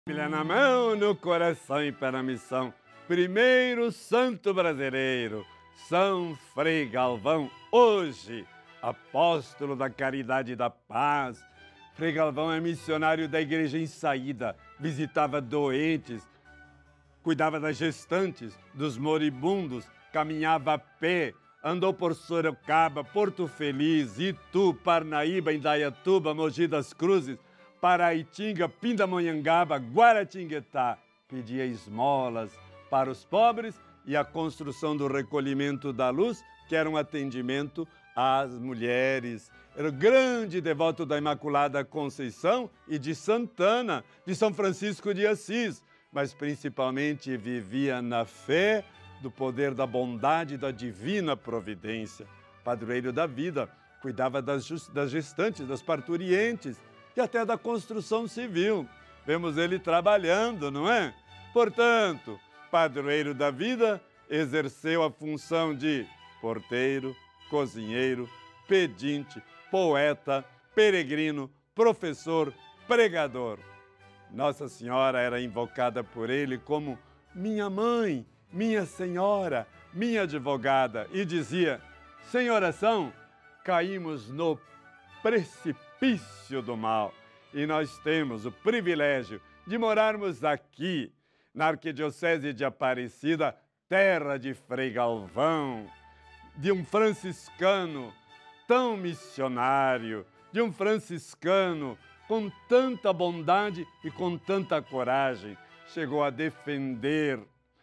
Bíblia na mão, no coração e para a missão. Primeiro santo brasileiro, São Frei Galvão, hoje apóstolo da caridade e da paz. Frei Galvão é missionário da igreja em saída, visitava doentes, cuidava das gestantes, dos moribundos, caminhava a pé, andou por Sorocaba, Porto Feliz, Itu, Parnaíba, Indaiatuba, Mogi das Cruzes, Paraitinga, Pindamonhangaba, Guaratinguetá. Pedia esmolas para os pobres e a construção do recolhimento da luz, que era um atendimento às mulheres. Era o grande devoto da Imaculada Conceição e de Santana, de São Francisco de Assis, mas principalmente vivia na fé do poder da bondade e da divina providência. Padroeiro da vida, cuidava das gestantes, das parturientes e até da construção civil. Vemos ele trabalhando, não é? Portanto, padroeiro da vida, exerceu a função de porteiro, cozinheiro, pedinte, poeta, peregrino, professor, pregador. Nossa Senhora era invocada por ele como minha mãe, minha senhora, minha advogada, e dizia: sem oração, caímos no precipício do mal. E nós temos o privilégio de morarmos aqui, na Arquidiocese de Aparecida, terra de Frei Galvão, de um franciscano tão missionário, de um franciscano com tanta bondade e com tanta coragem. Chegou a defender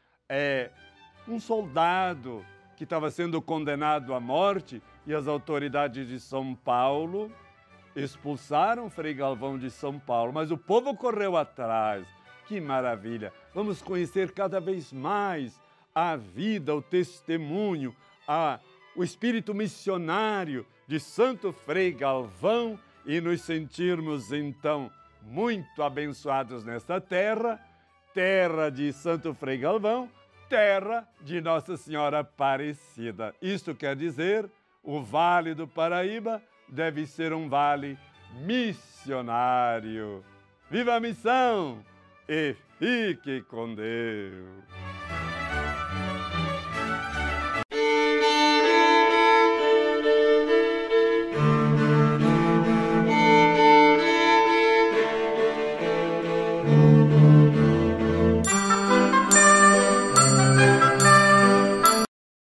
um soldado que estava sendo condenado à morte e as autoridades de São Paulo expulsaram Frei Galvão de São Paulo, mas o povo correu atrás. Que maravilha! Vamos conhecer cada vez mais a vida, o testemunho, o espírito missionário de Santo Frei Galvão e nos sentirmos, então, muito abençoados nesta terra, terra de Santo Frei Galvão, terra de Nossa Senhora Aparecida. Isto quer dizer, o Vale do Paraíba deve ser um vale missionário. Viva a missão e fique com Deus!